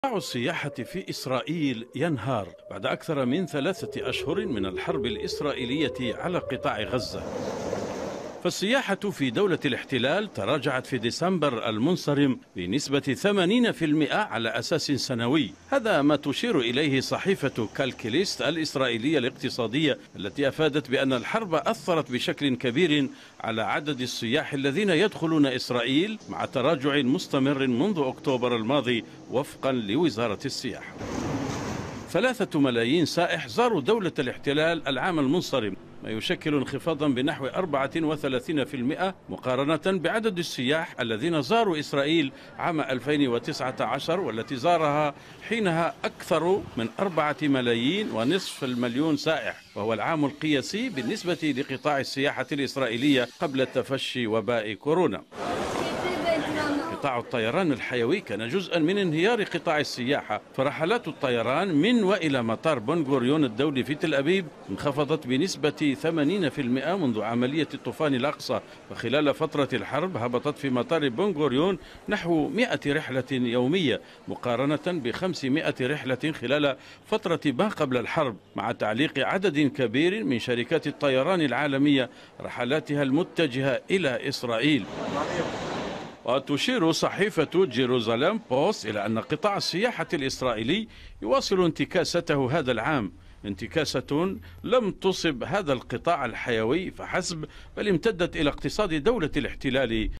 قطاع السياحة في إسرائيل ينهار بعد أكثر من 3 أشهر من الحرب الإسرائيلية على قطاع غزة. فالسياحة في دولة الاحتلال تراجعت في ديسمبر المنصرم بنسبة 80% على أساس سنوي. هذا ما تشير إليه صحيفة كالكليست الإسرائيلية الاقتصادية، التي أفادت بأن الحرب أثرت بشكل كبير على عدد السياح الذين يدخلون إسرائيل، مع تراجع مستمر منذ أكتوبر الماضي وفقا لوزارة السياحة. 3 ملايين سائح زاروا دولة الاحتلال العام المنصرم، ما يشكل انخفاضا بنحو 34% مقارنة بعدد السياح الذين زاروا إسرائيل عام 2019، والتي زارها حينها أكثر من 4,500,000 سائح، وهو العام القياسي بالنسبة لقطاع السياحة الإسرائيلية قبل تفشي وباء كورونا. قطاع الطيران الحيوي كان جزءا من انهيار قطاع السياحة، فرحلات الطيران من وإلى مطار بن غوريون الدولي في تل أبيب انخفضت بنسبة 80% منذ عملية الطوفان الأقصى، وخلال فترة الحرب هبطت في مطار بن غوريون نحو 100 رحلة يومية مقارنة ب500 رحلة خلال فترة ما قبل الحرب، مع تعليق عدد كبير من شركات الطيران العالمية رحلاتها المتجهة إلى إسرائيل. وتشير صحيفة جيروزاليم بوست إلى أن قطاع السياحة الإسرائيلي يواصل انتكاسته هذا العام، انتكاسة لم تصب هذا القطاع الحيوي فحسب، بل امتدت إلى اقتصاد دولة الاحتلال